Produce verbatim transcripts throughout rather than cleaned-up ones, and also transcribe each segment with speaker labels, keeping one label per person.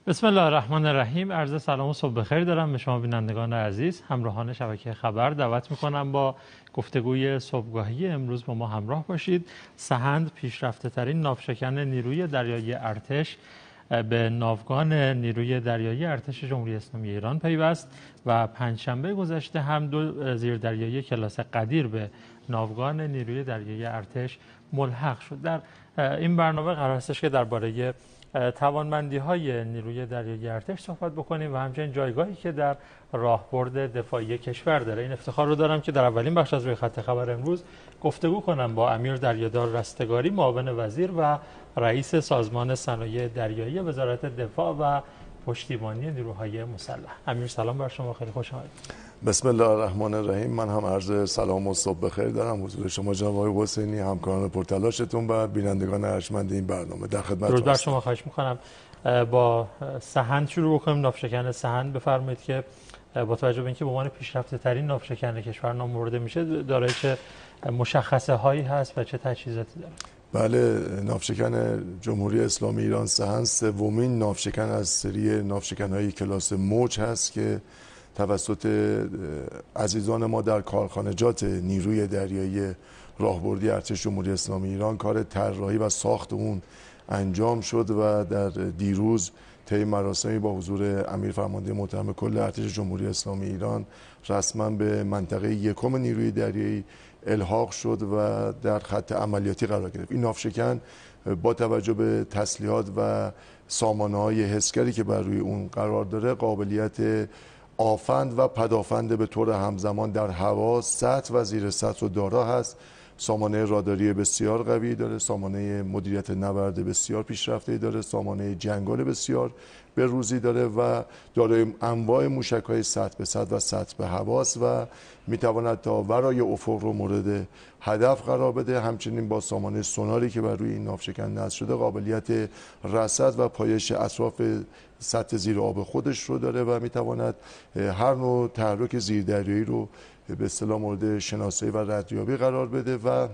Speaker 1: بسم الله الرحمن الرحیم. عرض سلام و صبح بخیر دارم به شما بینندگان عزیز. همراهان شبکه خبر دعوت میکنم با گفتگوی صبحگاهی امروز با ما همراه باشید. سهند پیشرفته ترین ناوشکن نیروی دریایی ارتش به ناوگان نیروی دریایی ارتش جمهوری اسلامی ایران پیوست و پنجشنبه گذشته هم دو زیردریایی کلاس قدیر به ناوگان نیروی دریایی ارتش ملحق شد. در این برنامه قرار است که درباره توانمندی‌های نیروی دریایی ارتش صحبت بکنیم و همچنین جایگاهی که در راهبرد دفاعی کشور داره. این افتخار رو دارم که در اولین بخش از روی خط خبر امروز گفتگو کنم با امیر دریادار رستگاری، معاون وزیر و رئیس سازمان صنایع دریایی وزارت دفاع و پشتیبانی نیروهای مسلح. امیر سلام بر شما، خیلی خوش آمدید.
Speaker 2: بسم الله الرحمن الرحیم. من هم عرض سلام و صبح بخیر دارم حضور شما جناب آقای حسینی، همکاران پرتلاشتون و بینندگان ارجمند این برنامه. در خدمتتون
Speaker 1: درود بر شما. خواهش می‌کنم با سهند شروع بکنیم. ناوشکن سهند، بفرمایید که با توجه به اینکه به عنوان پیشرفته ترین ناوشکن کشور نام برده میشه، دارای چه مشخصه هایی هست و چه تجهیزاتی داره؟
Speaker 2: بله، ناوشکن جمهوری اسلامی ایران سهند سومین ناوشکن از سری ناوشکن‌های کلاس موج هست که توسط عزیزان ما در کارخانجات نیروی دریایی راهبردی ارتش جمهوری اسلامی ایران کار طراحی و ساخت اون انجام شد و در دیروز طی مراسمی با حضور امیر فرمانده محترم کل ارتش جمهوری اسلامی ایران رسما به منطقه یکم نیروی دریایی الحاق شد و در خط عملیاتی قرار گرفت. این ناوشکن با توجه به تسلیحات و سامانه‌های حسگری که بر روی اون قرار داره، قابلیت آفند و پدافند به طور همزمان در هوا، سطح و زیر سطح رو دارا هست. سامانه راداری بسیار قوی داره، سامانه مدیریت نبرد بسیار پیشرفته داره، سامانه جنگال بسیار به روزی داره و دارای انواع موشک‌های سطح به سطح و سطح به هواست و میتواند تا ورای افق رو مورد هدف قرار بده. همچنین با سامانه سوناری که بر روی این ناوشکن نصب شده، قابلیت رصد و پایش اطراف سطح زیر آب خودش رو داره و میتواند هر نوع تحرک زیردریایی رو به اصطلاح مورد شناسایی و ردیابی قرار بده و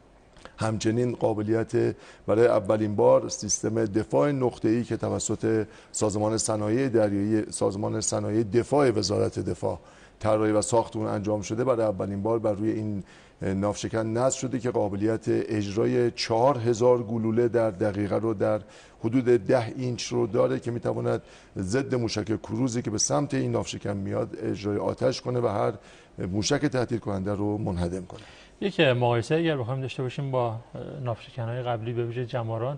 Speaker 2: همچنین قابلیت برای اولین بار سیستم دفاع نقطه‌ای که توسط سازمان صنایع دریایی سازمان صنایع دفاع وزارت دفاع طراحی و ساخت اون انجام شده، برای اولین بار بر روی این ناوشکن نصب شده که قابلیت اجرای چهار هزار گلوله در دقیقه رو در حدود ده اینچ رو داره که میتواند ضد موشک کروزی که به سمت این ناوشکن میاد اجرای آتش کنه و هر موشک تهدید کننده رو منهدم کنه.
Speaker 1: یک مقایسه اگر بخوایم داشته باشیم با ناوشکن‌های قبلی به ویژه جماران،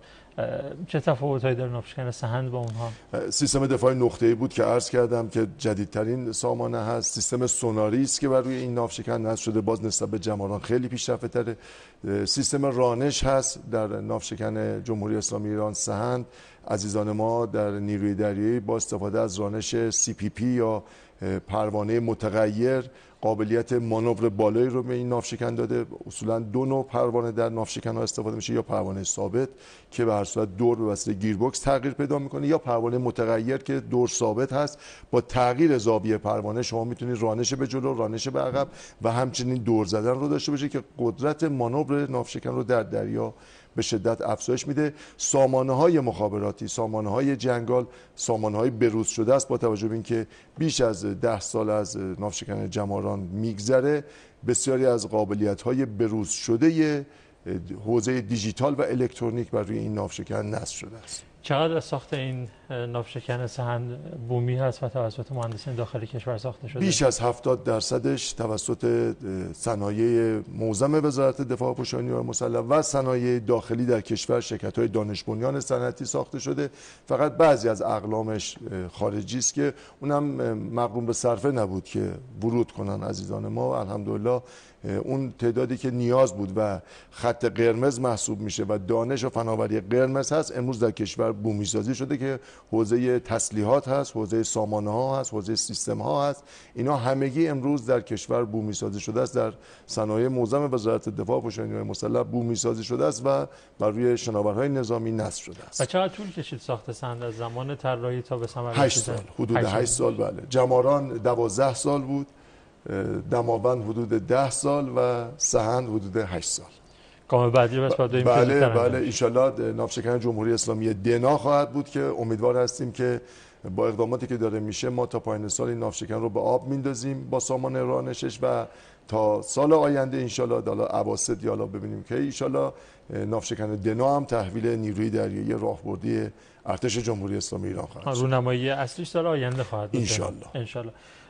Speaker 1: چه تفاوت‌هایی داره ناوشکن سهند با اونها؟
Speaker 2: سیستم دفاع نقطه‌ای بود که عرض کردم که جدیدترین سامانه هست. سیستم سوناری است که بر روی این ناوشکن نصب شده، باز نسبت به جماران خیلی پیشرفته‌تره. سیستم رانش هست در ناوشکن جمهوری اسلامی ایران سهند. عزیزان ما در نیروی دریایی با استفاده از رانش سی پی پی یا پروانه متغیر قابلیت مانور بالایی رو به این ناوشکن داده. اصولا دو نوع پروانه در ناوشکن ها استفاده میشه، یا پروانه ثابت که به هر صورت دور به واسطه گیربکس تغییر پیدا میکنه، یا پروانه متغیر که دور ثابت هست. با تغییر زاویه پروانه شما میتونید رانش به جلو، رانش به عقب و همچنین دور زدن رو داشته باشید که قدرت مانور ناوشکن رو در دریا به شدت افزایش میده. سامانه های مخابراتی، سامانه های جنگال، سامانه های بروز شده است. با توجه به اینکه بیش از ده سال از ناوشکن جماران میگذره، بسیاری از قابلیت های بروز شده حوزه دیجیتال و الکترونیک بر روی این ناوشکن نصب شده است.
Speaker 1: چقدر ساخت این ناوشکن سهند بومی هست و توسط مهندسین داخلی کشور ساخته شده؟
Speaker 2: بیش از هفتاد درصدش توسط صنایع معظم وزارت دفاع و پشتیبانی نیروهای مسلح و صنایع داخلی در کشور، شرکت‌های دانش بنیان صنعتی ساخته شده. فقط بعضی از اقلامش خارجی است که اونم مقرون به صرفه نبود که ورود کنن عزیزان ما. الحمدلله اون تعدادی که نیاز بود و خط قرمز محسوب میشه و دانش و فناوری قرمز هست، امروز در کشور بومی سازی شده که حوزه تسلیحات هست، حوزه سامانه ها هست، حوزه سیستم ها هست. اینا همگی امروز در کشور بومی سازی شده است. در صنایع معظم وزارت دفاع و پشتیبانی نیروهای مسلح بومی سازی شده است و بر روی شناورهای نظامی نصب شده است.
Speaker 1: و چقدر طول کشید ساخت سهند از زمان طراحی تا به ثمر رسیدن؟
Speaker 2: هشت سال، حدود هشت سال. بله، جماران دوازده سال بود، دماوند حدود ده سال و سهند حدود هشت سال.
Speaker 1: گام بعدی بس بعد
Speaker 2: بله بله ان شاءالله ناوشکن جمهوری اسلامی دنا خواهد بود که امیدوار هستیم که با اقداماتی که داره میشه ما تا پایان سال این ناوشکن رو به آب میندازیم با سامان رانشش و تا سال آینده ان شاءالله حالا اواسط یا حالا ببینیم که ان شاءالله ناوشکن دنا هم تحویل نیروی دریایی راهبردی ارتش جمهوری اسلامی ایران خواهد شد.
Speaker 1: رونمایی اصلیش سال آینده خواهد بود
Speaker 2: ان شاءالله.
Speaker 1: ان شاءالله.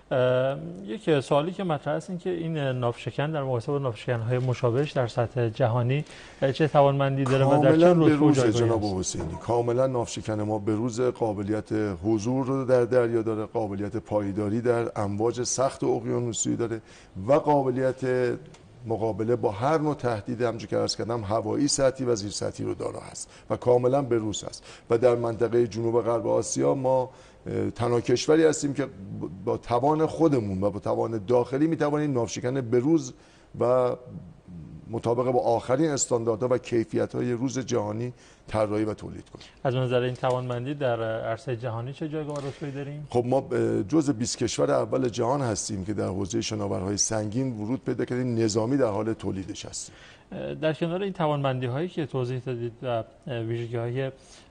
Speaker 1: یک سوالی که مطرح است این که این ناوشکن در مقایسه با ناوشکن‌های مشابهش در سطح جهانی چه توانمندی داره و در چه رتبه و جایگاهی
Speaker 2: جناب حسینی کاملا ناوشکن ما به روز قابلیت حضور رو در دریا داره، قابلیت پایداری در امواج سخت اقیانوسی داره و قابلیت مقابله با هر نوع تهدید همونجوری که عرض کردم هوایی سطحی و زیر سطحی رو داره هست و کاملا به روز است و در منطقه جنوب غرب آسیا ما تنها کشوری هستیم که با توان خودمون و با توان داخلی میتوانیم ناوشکن بروز و مطابق با آخرین استانداردها و کیفیت‌های روز جهانی طراحی و تولید کنیم.
Speaker 1: از نظر این توانمندی در عرصه جهانی چه جایگاه و رتبه‌ای داریم؟
Speaker 2: خب ما جزء بیست کشور اول جهان هستیم که در حوزه شناورهای سنگین ورود پیدا کردیم، نظامی در حال تولیدش هستیم.
Speaker 1: در کنار این توانمندی هایی که توضیح دادید و ویژگی های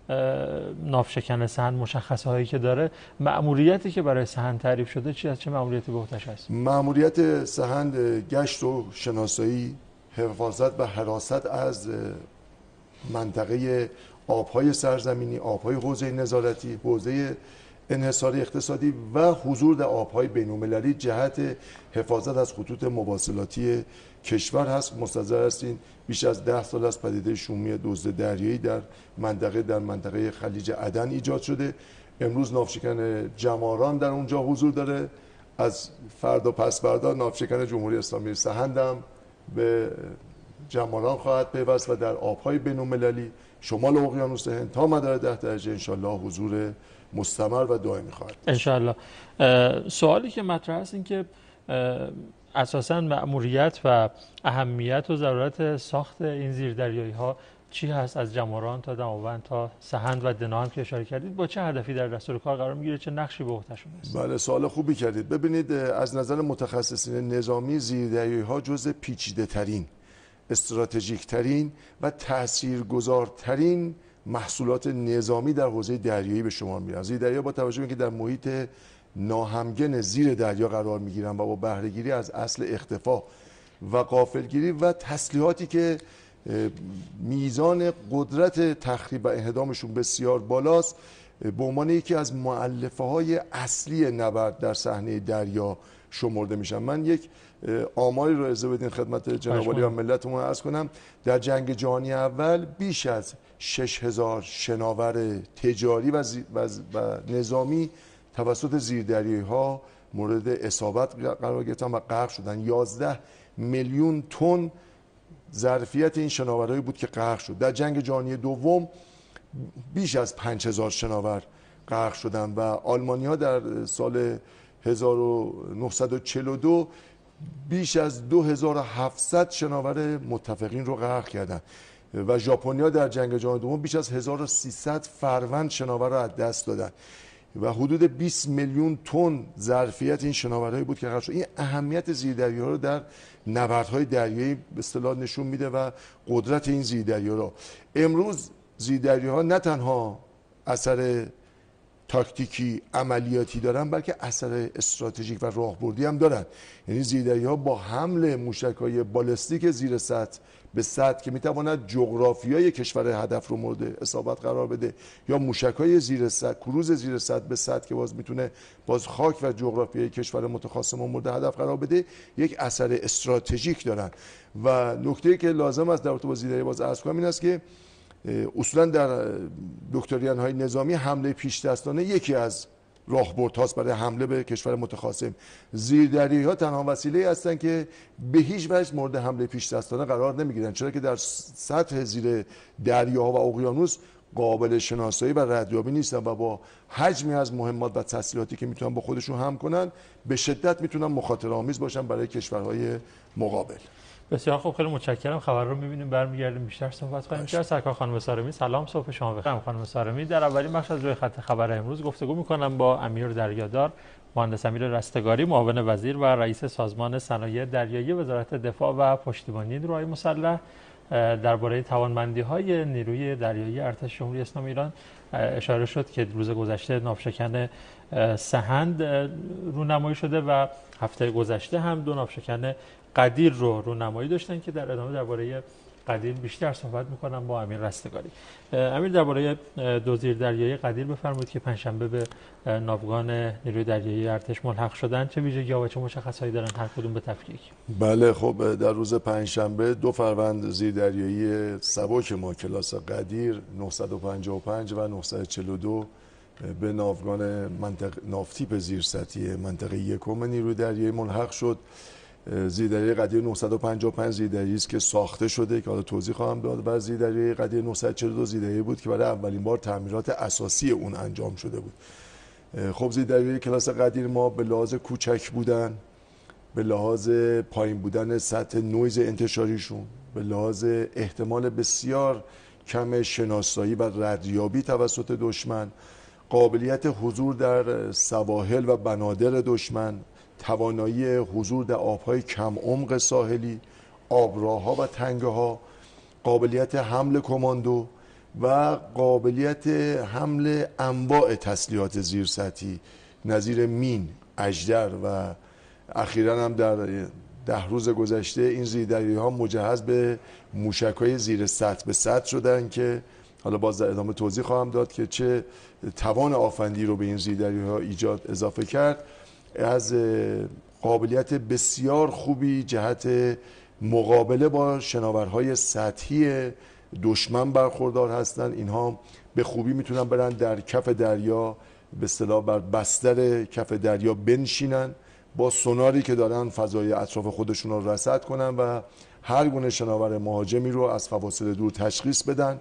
Speaker 1: ناوشکن سهند مشخصه هایی که داره، مأموریتی که برای سهند تعریف شده چی از چه مأموریتی به عهده‌اش هست؟
Speaker 2: مأموریت سهند گشت و شناسایی، حفاظت و حراست از منطقه آبهای سرزمینی، آبهای حوزه نظارتی، حوزه انحصاری اقتصادی و حضور در آبهای بین‌المللی جهت حفاظت از خطوط مواصلاتی کشور هست. مستظر هستین بیش از ده سال از پدیده شومی دزد دریایی در منطقه در منطقه خلیج عدن ایجاد شده. امروز ناوشکن جماران در اونجا حضور داره. از فردا پس فردا ناوشکن جمهوری اسلامی سهند هم به جماران خواهد پیوست و در آبهای بین‌المللی شمال اقیانوس هند تا مدار ده درجه انشالله حضور مستمر و دائمی خواهد داشت.
Speaker 1: انشالله. سوالی که مطرح است این که اساساً مأموریت و اهمیت و ضرورت ساخت این زیردریایی ها چی هست، از جماران تا دماوند تا سهند و دنا هم که اشاره کردید، با چه هدفی در دستور کار قرار میگیره، چه نقشی به عهده‌شون است؟
Speaker 2: بله سوال خوبی کردید. ببینید از نظر متخصصین نظامی زیردریایی ها جزء پیچیده ترین، استراتژیک ترین و تاثیرگذارترین محصولات نظامی در حوزه دریایی به شمار میرن. زیردریاها با توجه به اینکه در محیط ناهمگن زیر دریا قرار میگیرن و با بهره گیری از اصل اختفا و غافلگیری و تسلیحاتی که میزان قدرت تخریب و انهدامشون بسیار بالاست، به عنوان یکی از مؤلفه های اصلی نبرد در صحنه دریا شمرده میشن. من یک آماری رو اجازه بدین خدمت جناب عالی و ملتمون عرض کنم. در جنگ جهانی اول بیش از شش هزار شناور تجاری و, و, و نظامی توسط زیردریایی ها مورد اصابت قرار گرفتن و غرق شدن. یازده میلیون تن ظرفیت این شناورهایی بود که غرق شد. در جنگ جهانی دوم بیش از پنج هزار شناور غرق شدن و آلمانی ها در سال هزار و نهصد و چهل و دو بیش از دو هزار و هفتصد شناور متفقین رو غرق کردن و ژاپنیا در جنگ جهانی دوم بیش از هزار و سیصد فروند شناور رو از دست دادن و حدود بیست میلیون تن ظرفیت این شناورهایی بود که غرق شد. این اهمیت زیردریاها رو در نبردهای دریایی به اصطلاح نشون میده و قدرت این زیردریاها رو. امروز زیردریاها نه تنها اثر تاکتیکی عملیاتی دارن بلکه اثر استراتژیک و راهبردی هم دارن. یعنی زیردریاها با حمل موشک‌های بالستیک زیر سطح به سطح که میتواند جغرافیای کشور هدف رو مورد اصابت قرار بده یا موشک‌های زیر سطح، کروز زیر سطح به سطح که باز میتونه باز خاک و جغرافیای کشور متخاصم مورد هدف قرار بده، یک اثر استراتژیک دارن. و نکته‌ای که لازم است در رابطه با زیردریایی باز عرض کنم این است که اصولا در دکترین های نظامی حمله پیش دستانه یکی از راهبردهاست برای حمله به کشور متخاصم. زیردریایی ها تنها وسیله هستند که به هیچ وجه مورد حمله پیش دستانه قرار نمیگیرن، چرا که در سطح زیر دریاها و اقیانوس قابل شناسایی و ردیابی نیستن و با حجمی از مهمات و تسلیحاتی که میتونن با خودشون حمل کنن به شدت میتونن مخاطره آمیز باشن برای کشورهای مقابل.
Speaker 1: بسیار خوب، خیلی متشکرم. خبر رو می‌بینیم برمیگردیم بیشتر صحبت خواهیم کرد. سرکار خانم سارمی سلام، صبح شما بخیر. خانم سارمی در اولین بخش از روی خط خبر امروز گفتگو می‌کنم با امیر دریادار، مهندس امیر رستگاری، معاون وزیر و رئیس سازمان صنایع دریایی وزارت دفاع و پشتیبانی نیروهای مسلح. درباره توانمندی‌های نیروی دریایی ارتش جمهوری اسلامی ایران اشاره شد که روز گذشته ناوشکن سحند رونمایی شده و هفته گذشته هم دو ناوشکن قدیر رو رونمایی داشتن که در ادامه درباره قدیر بیشتر صحبت می‌کنم با امیر رستگاری. امیر، درباره دو زیردریایی قدیر بفرمایید که پنجشنبه به ناوگان نیروی دریایی ارتش ملحق شدن، چه ویژگی‌ها و چه مشخصاتی دارن هر کدوم به تفکیک؟
Speaker 2: بله، خب در روز پنجشنبه دو فروند زیردریایی سبک ما کلاس قدیر نهصد و پنجاه و پنج و نهصد و چهل و دو به ناوگان منطقه نافتیپ زیرسطحی منطقه یکم نیروی دریایی ملحق شد. زیردریایی قدیر نهصد و پنجاه و پنج زیردریایی است که ساخته شده که حالا توضیح خواهم داد و زیردریایی قدیر نهصد و چهل و دو زیردریایی بود که برای اولین بار تعمیرات اساسی اون انجام شده بود. خب زیردریایی کلاس قدیر ما به لحاظ کوچک بودن، به لحاظ پایین بودن سطح نویز انتشاریشون، به لحاظ احتمال بسیار کم شناسایی و ردیابی توسط دشمن، قابلیت حضور در سواحل و بنادر دشمن، توانایی حضور در آبهای کم عمق ساحلی، آبراه‌ها و تنگه‌ها، قابلیت حمل کماندو و قابلیت حمل انواع تسلیحات زیرسطحی نظیر مین، اژدر و اخیراً هم در ده روز گذشته این زیردریایی‌ها مجهز به موشک‌های زیر سطح به سطح شدن که حالا باز در ادامه توضیح خواهم داد که چه توان آفندی رو به این زیردریایی‌ها ایجاد اضافه کرد. از قابلیت بسیار خوبی جهت مقابله با شناورهای سطحی دشمن برخوردار هستند. اینها به خوبی میتونن برن در کف دریا به اصطلاح بر بستر کف دریا بنشینن، با سوناری که دارن فضای اطراف خودشون رو رصد کنن و هر گونه شناور مهاجمی رو از فواصل دور تشخیص بدن.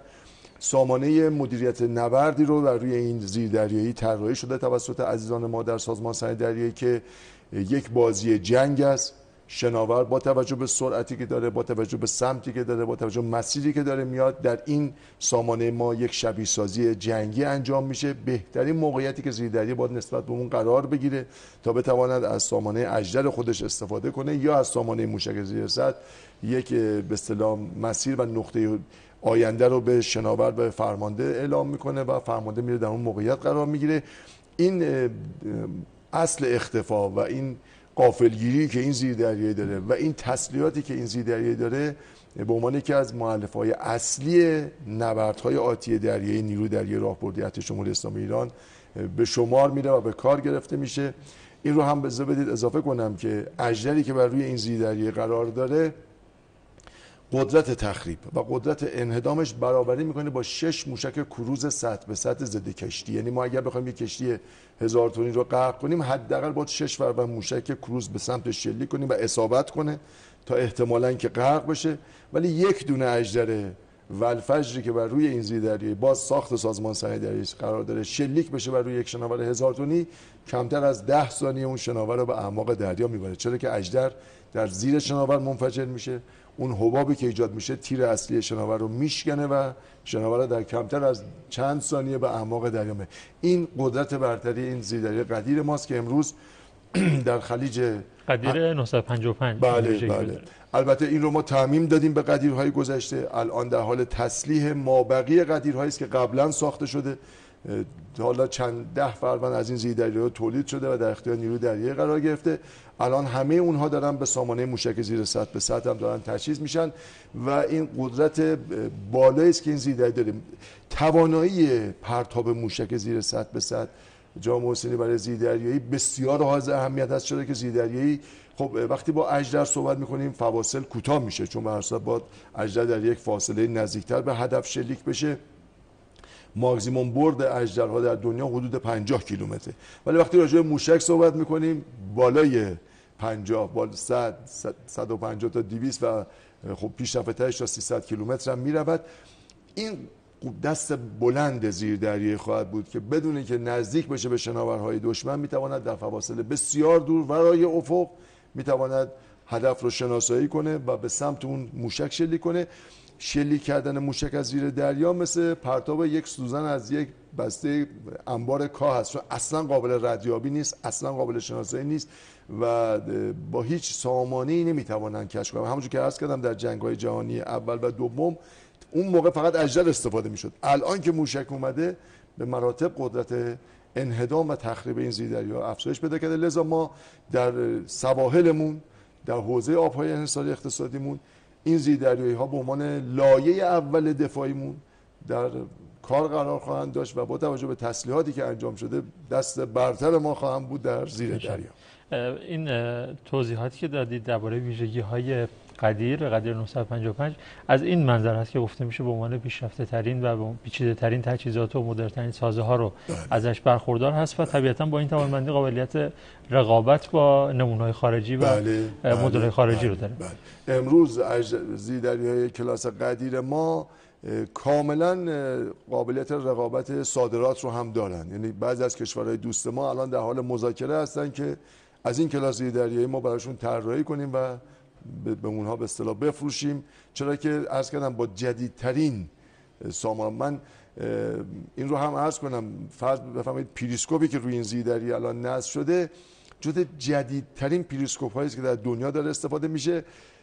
Speaker 2: سامانه مدیریت نبردی رو در روی این زیردریایی طراحی شده توسط عزیزان ما در سازمان صنایع دریایی که یک بازی جنگ است. شناور با توجه به سرعتی که داره، با توجه به سمتی که داره، با توجه به مسیری که داره میاد، در این سامانه ما یک شبیه سازی جنگی انجام میشه. بهترین موقعیتی که زیردریایی باید نسبت به اون قرار بگیره تا بتواند از سامانه اژدر خودش استفاده کنه یا از سامانه موشک زیر سطح یک به اصطلاح مسیر و نقطه آینده رو به شناور و فرمانده اعلام میکنه و فرمانده میره در اون موقعیت قرار میگیره. این اصل اختفا و این غافلگیری که این زیردریایی داره و این تسلیحاتی که این زیردریایی داره به عنوان یکی از مؤلفه‌های اصلی نبردهای آتی دریایی نیروی دریایی راهبردی ارتش جمهوری اسلامی ایران به شمار میره و به کار گرفته میشه. این رو هم بذار بدید اضافه کنم که اژدری که بر روی این زیردریایی قرار داره قدرت تخریب و قدرت انهدامش برابری میکنه با شش موشک کروز سطح به سطح ضد کشتی. یعنی ما اگر بخوایم یک کشتی هزار تنی رو غرق کنیم حداقل باید شش فروند موشک کروز به سمتش شلیک کنیم و اصابت کنه تا احتمالاً که غرق بشه. ولی یک دونه اژدر والفجری که بر روی این زیردریایی باز ساخت سازمان صنایع دریایی قرار داره شلیک بشه بر روی یک شناور هزار تنی، کمتر از ده ثانیه اون شناور رو به اعماق دریا میبره، چرا که اژدر در زیر شناور منفجر میشه. اون حبابی که ایجاد میشه تیر اصلی شناور رو میشکنه و شناور رو در کمتر از چند ثانیه به اعماق دریا میبره. این قدرت برتری این زیردریایی قدیر ماست که امروز در خلیج
Speaker 1: قدیر نهصد و پنجاه و پنج.
Speaker 2: بله بله. البته این رو ما تعمیم دادیم به قدیرهای گذشته. الان در حال تسلیح مابقی قدیرهایی است که قبلا ساخته شده. حالا چند ده فروند از این زیردریایی تولید شده و در اختیار نیروی دریایی قرار گرفته. الان همه اونها دارن به سامانه موشک زیر سطح به سطح هم دارن تجهیز میشن و این قدرت بالایی است که این زیردریایی داره. توانایی پرتاب موشک زیر سطح به سطح جناب حسینی برای زیردریایی بسیار حائز اهمیت است، چرا که زیردریایی خب وقتی با اژدر صحبت میکنیم فواصل کوتاه میشه، چون به هر صورت باید اژدر در یک فاصله نزدیکتر به هدف شلیک بشه. ماکسیموم برد اژدرها در دنیا حدود پنجاه کیلومتره، ولی وقتی راجع به موشک صحبت میکنیم بالای پنجاه، بالا صد، صد و پنجاه تا دویست و خب پیشرفتش تا سیصد کیلومتر هم میرود. این دست بلند زیردریایی خواهد بود که بدون اینکه نزدیک بشه به شناورهای دشمن میتواند در فواصل بسیار دور ورای افق میتواند هدف رو شناسایی کنه و به سمت اون موشک شلیک کنه. شلیک کردن موشک از زیر دریا مثل پرتاب یک سوزن از یک بسته انبار کاه هست، چون اصلا قابل ردیابی نیست، اصلا قابل شناسایی نیست و با هیچ سامانه‌ای نمیتوانند کشف کنند. همونجور که عرض کردم در جنگ‌های جهانی اول و دوم اون موقع فقط اژدر استفاده میشد. الان که موشک اومده به مراتب قدرت انهدام و تخریب این زیردریا افزایش پیدا کرده. لذا ما در سواحلمون، در حوزه آب‌های انحصاری اقتصادیمون، این زیردریایی ها به عنوان لایه اول دفاعیمون در کار قرار خواهند داشت و با توجه به تسلیحاتی که انجام شده دست برتر ما خواهند بود در زیر دریا.
Speaker 1: این توضیحاتی که دادید درباره ویژگی‌های قدیر قدیر نهصد و پنجاه و پنج از این منظر هست که گفته میشه به عنوان پیشرفته ترین و پیچیده ترین تجهیزات و مدرن ترین سازه ها رو ازش برخوردار هست و طبیعتا با این توانمندی قابلیت رقابت با نمونه‌های خارجی و
Speaker 2: بله،
Speaker 1: مدل‌های
Speaker 2: بله،
Speaker 1: خارجی
Speaker 2: بله،
Speaker 1: رو داره.
Speaker 2: بله. امروز زیردریایی کلاس قدیر ما کاملا قابلیت رقابت صادرات رو هم دارن. یعنی بعضی از کشورهای دوست ما الان در حال مذاکره هستن که از این کلاس زیردریایی ما براشون طراحی کنیم و به اونها به اصطلاح بفروشیم، چرا که عرض کردم با جدیدترین سامان. من این رو هم عرض کنم، فرض بفرمایید پریسکوپی که روی این زیردری الان نصب شده جزو جدیدترین پریسکوپ هایی است که در دنیا داره استفاده میشه.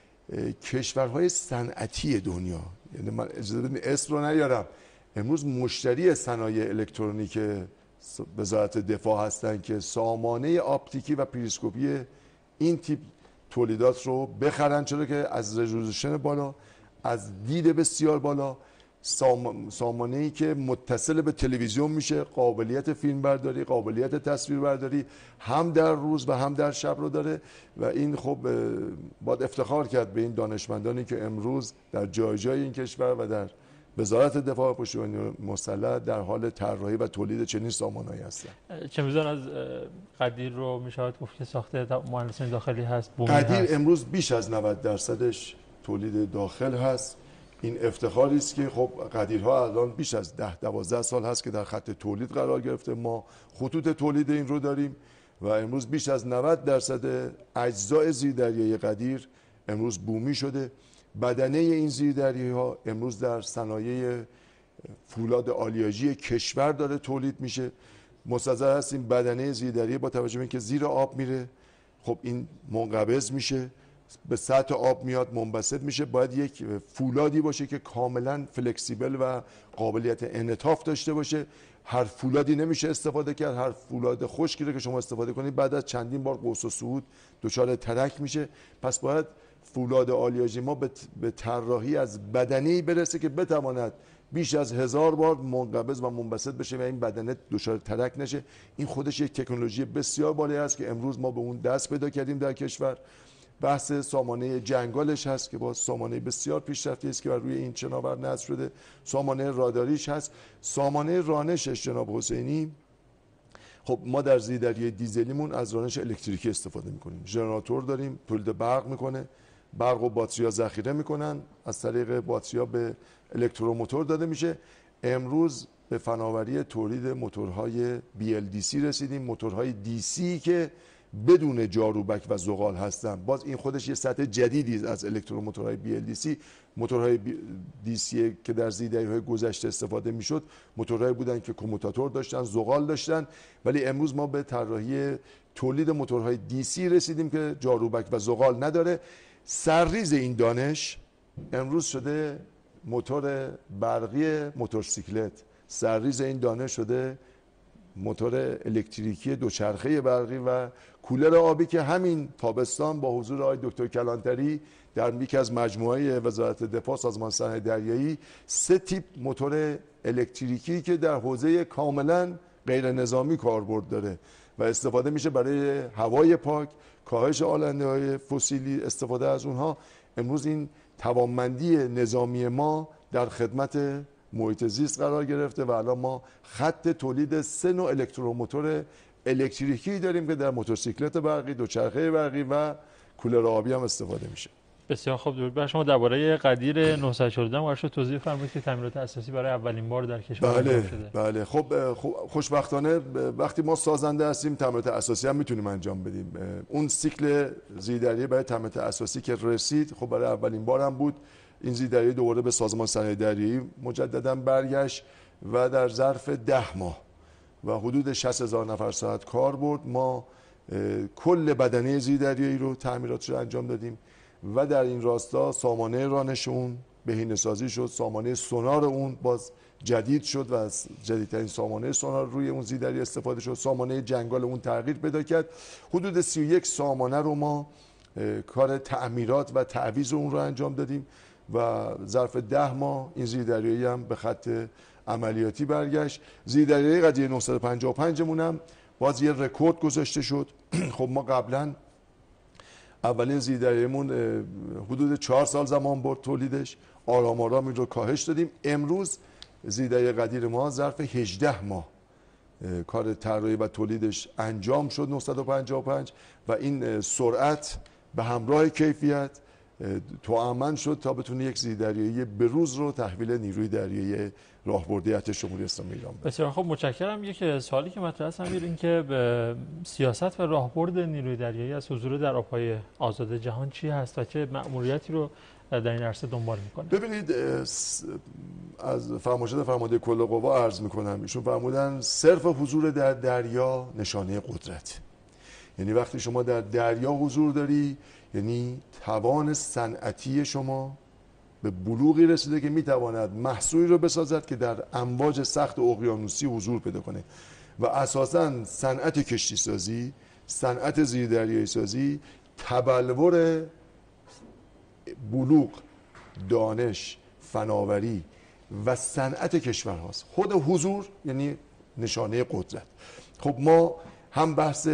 Speaker 2: کشورهای صنعتی دنیا، یعنی من اجازه بدید اسم رو نیارم، امروز مشتری صنایع الکترونیک وزارت دفاع هستن که سامانه آپتیکی و پریسکوپی این تیپ تولیدات رو بخرن، چرا که از رزولوشن بالا، از دید بسیار بالا، سام... سامانه‌ای که متصل به تلویزیون میشه، قابلیت فیلم برداری، قابلیت تصویر برداری هم در روز و هم در شب رو داره و این خب باید افتخار کرد به این دانشمندانی که امروز در جای جای این کشور و در وزارت دفاع و پشتیبانی مسلح در حال طراحی و تولید چنین سامانهایی هستن.
Speaker 1: چه میزان از قدیر رو میشود گفت که ساخته مهندسین داخلی هست؟
Speaker 2: قدیر
Speaker 1: هست؟
Speaker 2: امروز بیش از نود درصدش تولید داخل هست. این افتخاری است که خب قدیرها الان بیش از ده دوازده سال هست که در خط تولید قرار گرفته. ما خطوط تولید این رو داریم و امروز بیش از نود درصد اجزای زیردریایی قدیر امروز بومی شده. بدنه این زیردریایی ها امروز در صنایع فولاد آلیاژی کشور داره تولید میشه. مستحضر هستیم بدنه زیردریایی با توجه به اینکه زیر آب میره، خب این منقبض میشه، به سطح آب میاد، منبسط میشه، باید یک فولادی باشه که کاملا فلکسیبل و قابلیت انعطاف داشته باشه. هر فولادی نمیشه استفاده کرد، هر فولاد خشکی رو که شما استفاده کنید بعد از چندین بار قوس و صعود دچار ترک میشه. پس باید فولاد آلیاژی ما به طراحی از بدنه‌ای برسه که بتواند بیش از هزار بار منقبض و منبسط بشه و این بدنه دچار ترک نشه. این خودش یک تکنولوژی بسیار بالایی است که امروز ما به اون دست پیدا کردیم در کشور. بحث سامانه جنگالش هست که با سامانه بسیار پیشرفته است که بر روی این شناور نصب شده. سامانه راداریش هست. سامانه رانشش جناب حسینی، خب ما در زیردریای دیزلیمون از رانش الکتریکی استفاده میکنیم. ژنراتور داریم، تولید برق میکنه، برق و باتری‌ها ذخیره میکنن، از طریق باتری‌ها به الکتروموتور داده میشه. امروز به فناوری تولید موتورهای بی ال دی سی رسیدیم، موتورهای دی سی که بدون جاروبک و زغال هستن. باز این خودش یه سطح جدیدی از الکتروموتورهای بی ال دی سی. موتورهای دی سی که در زیردریای‌های گذشته استفاده میشد موتورهایی بودن که کوموتاتور داشتن، زغال داشتن، ولی امروز ما به طراحی تولید موتورهای دی سی رسیدیم که جاروبک و زغال نداره. سرریز این دانش امروز شده موتور برقی موتورسیکلت، سرریز این دانش شده موتور الکتریکی دوچرخه برقی و کولر آبی که همین تابستان با حضور آقای دکتر کلانتری در یکی از مجموعه وزارت دفاع سازمان صنایع دریایی سه تیپ موتور الکتریکی که در حوزه کاملا غیر نظامی کاربرد داره و استفاده میشه برای هوای پاک، کاهش آلنده های فسیلی، استفاده از اونها. امروز این توانمندی نظامی ما در خدمت محیط زیست قرار گرفته و الان ما خط تولید سه نوع الکتروموتور الکتریکی داریم که در موتورسیکلت برقی، دوچرخه برقی و کولر آبی هم استفاده میشه.
Speaker 1: بسیار خوب. درود بر شما. درباره قدیر نهصد و چهل و دو قرار شد توضیح فرمایید که تعمیرات اساسی برای اولین بار در کشور انجام شده.
Speaker 2: بله خب خوشبختانه وقتی ما سازنده هستیم تعمیرات اساسی هم میتونیم انجام بدیم. اون سیکل زیردریایی برای تعمیرات اساسی که رسید خب برای اولین بار هم بود. این زیردریایی دوباره به سازمان صنایع دریایی مجددا برگشت و در ظرف ده ماه و حدود شصت هزار نفر ساعت کار برد ما کل بدنه زیردریایی رو تعمیراتش رو انجام دادیم و در این راستا سامانه رانشون بهینه‌سازی شد، سامانه سونار اون باز جدید شد و از جدیدترین سامانه سونار روی اون زیردریایی استفاده شد، سامانه جنگال اون تغییر پیدا کرد. حدود سی و یک سامانه رو ما کار تعمیرات و تعویض اون رو انجام دادیم و ظرف ده ماه این زیردریایی هم به خط عملیاتی برگشت. زیردریایی قضیه نهصد و پنجاه و پنج مون هم باز یه رکورد گذاشته شد. خب ما قبلا اولین زیردریاییمون حدود چهار سال زمان برد تولیدش، آرام آرام این رو کاهش دادیم. امروز زیردریای قدیر ما ظرف هجده ماه کار طراحی و تولیدش انجام شد نهصد و پنجاه و پنج و این سرعت به همراه کیفیت توأمن شد تا بتونه یک زیردریایی بروز رو تحویل نیروی دریایی راهبردی ارتش جمهوری اسلامی ایران بده.
Speaker 1: بسیار خب، متشکرم. یک سوالی که مطرح است امیر، این که به سیاست و راهبرد نیروی دریایی از حضور در آب‌های آزاد جهان چی هست و چه مأموریتی رو در این عرصه دنبال میکنه؟
Speaker 2: ببینید، از فرمایشات فرمانده کل قوا عرض میکنم، ایشون فرمودن صرف حضور در دریا نشانه قدرت. یعنی وقتی شما در دریا حضور داری، یعنی توان صنعتی شما به بلوغی رسیده که میتواند محصولی رو بسازد که در امواج سخت اقیانوسی حضور پیدا کنه و اساساً صنعت کشتی سازی، صنعت زیردریایی سازی تبلور بلوغ، دانش، فناوری و صنعت کشور هاست. خود حضور یعنی نشانه قدرت. خب ما هم بحث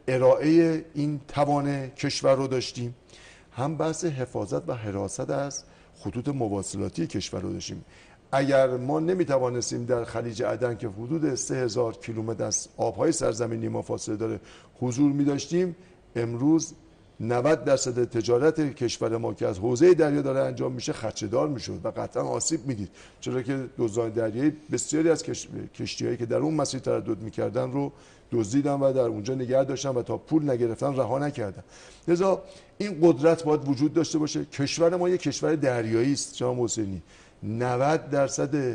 Speaker 2: ارائه این توان کشور رو داشتیم، هم بحث حفاظت و حراست از خطوط مواصلاتی کشور رو داشتیم. اگر ما نمیتوانستیم در خلیج عدن که حدود سه هزار کیلومتر از آبهای سرزمینی ما فاصله داره حضور می‌داشتیم، امروز نود درصد تجارت کشور ما که از حوزه دریا داره انجام میشه خدشه‌دار میشد و قطعا آسیب میدید، چرا که دزدان دریایی بسیاری از کشتی‌هایی که در اون مسیر تردد میکردن رو دزدیدن و در اونجا نگه داشتن و تا پول نگرفتن رها نکردن. لذا این قدرت باید وجود داشته باشه. کشور ما یک کشور دریایی است جناب حسینی. نود درصد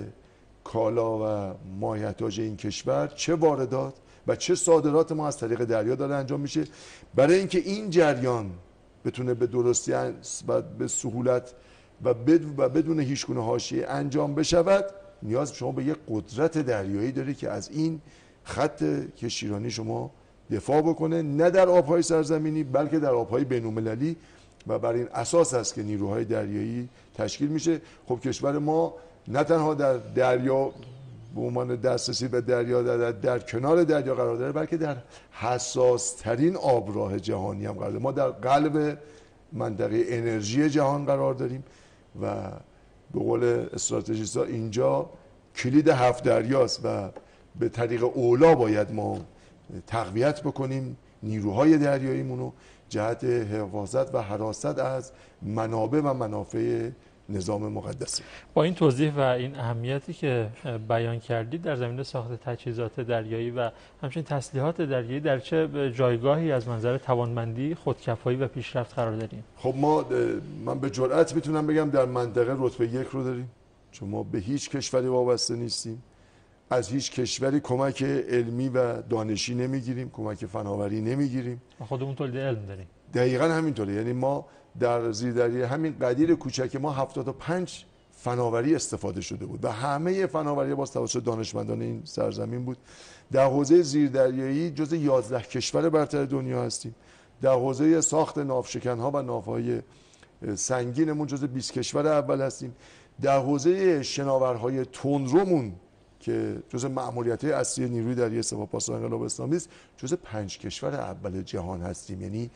Speaker 2: کالا و مایحتاج این کشور چه واردات و چه صادرات ما از طریق دریا داره انجام میشه. برای اینکه این جریان بتونه به درستی و به سهولت و بدون هیچ گونه حاشیه انجام بشود، نیاز شما به یک قدرت دریایی داره که از این خط کشتیرانی شما دفاع بکنه، نه در آبهای سرزمینی بلکه در آبهای بین‌المللی، و بر این اساس است که نیروهای دریایی تشکیل میشه. خب کشور ما نه تنها در دریا به عنوان دسترسی به دریا در, در کنار دریا قرار داره، بلکه در حساس ترین آبراه جهانی هم قرار داره. ما در قلب منطقه انرژی جهان قرار داریم و به قول استراتژیست‌ها اینجا کلید هفت دریاست و به طریق اولا باید ما تقویت بکنیم نیروهای دریاییمون رو جهت حفاظت و حراست از منابع و منافع نظام مقدسی.
Speaker 1: با این توضیح و این اهمیتی که بیان کردید در زمینه ساخت تجهیزات دریایی و همچنین تسلیحات دریایی، در چه جایگاهی از منظر توانمندی، خودکفایی و پیشرفت قرار داریم؟
Speaker 2: خب ما من به جرئت میتونم بگم در منطقه رتبه یک رو داریم، چون ما به هیچ کشوری وابسته نیستیم، از هیچ کشوری کمک علمی و دانشی نمیگیریم، کمک فناوری نمیگیریم،
Speaker 1: خودمون تولید علم داریم.
Speaker 2: دقیقاً همینطوره. یعنی ما در زیردریایی همین قدیر کوچک ما هفتاد و پنج فناوری استفاده شده بود و همه فناوری باز توسط دانشمندان این سرزمین بود. در حوزه زیردریایی جز یازده کشور برتر دنیا هستیم. در حوزه ساخت ناوشکن‌ها و ناوهای سنگینمون جز بیست کشور اول هستیم. در حوزه شناورهای تندرومون که جز مأموریت‌های اصلی نیروی دریایی سپاه پاسداران انقلاب اسلامی است، جز پنج کشور اول جهان هستیم. یعنی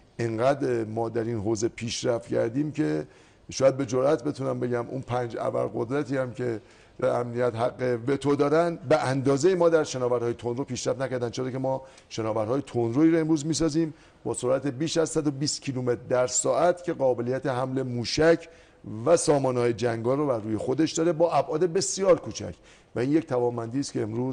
Speaker 2: اینقدر ما در این حوزه پیشرفت کردیم که شاید به جرئت بتونم بگم اون پنج ابرقدرتی هم که در امنیت حق وتو دارن به اندازه ما در شناورهای تندرو پیشرفت نکردن، چرا که ما شناورهای تندرویی رو امروز میسازیم با سرعت بیش از صد و بیست کیلومتر در ساعت که قابلیت حمل موشک و سامانه‌های جنگا رو بر روی خودش داره با ابعاد بسیار کوچک و این یک توانمندی است که امروز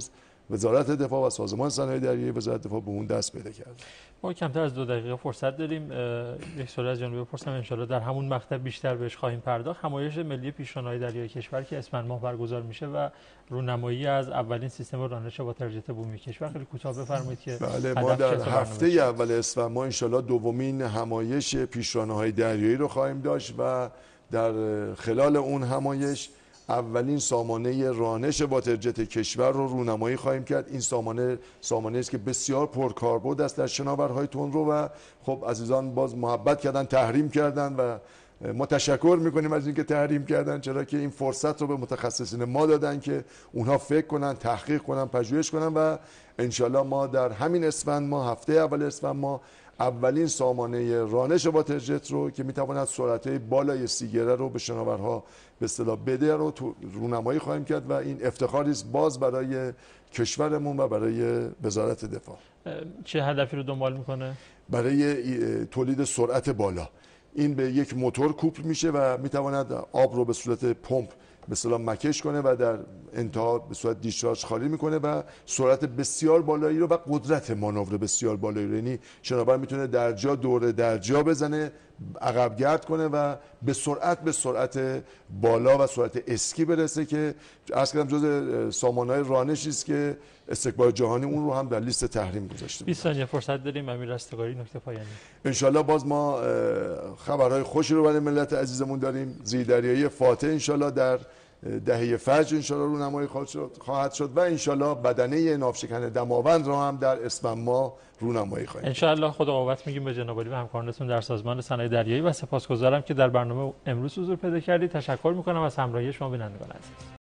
Speaker 2: وزارت دفاع و سازمان صنایع دریایی وزارت دفاع به اون دست پیدا کرد.
Speaker 1: ما کمتر از دو دقیقه فرصت داریم. یک سوال از جناب بپرسم، ان شاءالله در همون مقطع بیشتر بهش خواهیم پرداخت. همایش ملی پیشران‌های دریایی کشور که اسفند ماه برگزار میشه و رونمایی از اولین سیستم رانش واترجت بومی کشور، خیلی کوتاه بفرمایید که
Speaker 2: بله، ما در هفته اول اسفند ماه ان شاءالله دومین همایش پیشران‌های دریایی رو خواهیم داشت و در خلال اون همایش اولین سامانه رانش واترجت کشور رو رونمایی خواهیم کرد. این سامانه سامانه است که بسیار پرکاربرد است در شناورهای تندرو و خب عزیزان باز محبت کردن، تحریم کردن و ما تشکر میکنیم از اینکه تحریم کردن، چرا که این فرصت رو به متخصصین ما دادن که اونها فکر کنن، تحقیق کنن، پژوهش کنن و انشالله ما در همین اسفند ما هفته اول اسفند ما اولین سامانه رانش واترجت رو که میتواند سرعت‌های بالای سی گره رو به شناورها به اصطلاح بده رو رونمایی خواهیم کرد و این افتخاری است باز برای کشورمون و برای وزارت دفاع.
Speaker 1: چه هدفی رو دنبال میکنه؟
Speaker 2: برای تولید سرعت بالا. این به یک موتور کوپل میشه و میتواند آب رو به صورت پمپ به اصطلاح مکش کنه و در انتها به صورت دیسچارج خالی میکنه و سرعت بسیار بالایی رو و قدرت مانور بسیار بالایی رو، یعنی شناور میتونه در جا دور در جا بزنه، عقب گرد کنه و به سرعت به سرعت بالا و سرعت اسکی برسه که عرض کردم جزء سامانه‌های رانشی است که استکبار جهانی اون رو هم در لیست تحریم گذاشته.
Speaker 1: بیست ثانیه فرصت داریم. امیر رستگاری، نکته پایانی.
Speaker 2: ان شاءالله باز ما خبرهای خوشی رو برای ملت عزیزمون داریم. زیردریایی فاتح ان شاءالله در دهه فجر ان شاءالله رونمایی خواهد شد و ان شاءالله بدنه ناوشکن دماوند را هم در اسفند ماه رونمایی خواهیم.
Speaker 1: ان شاءالله خدا قوت میگیم به جناب عالی و همکارانتون در سازمان صنایع دریایی و سپاسگزارم که در برنامه امروز حضور پیدا کردید. تشکر میکنم از همراهی شما بینندگان عزیز.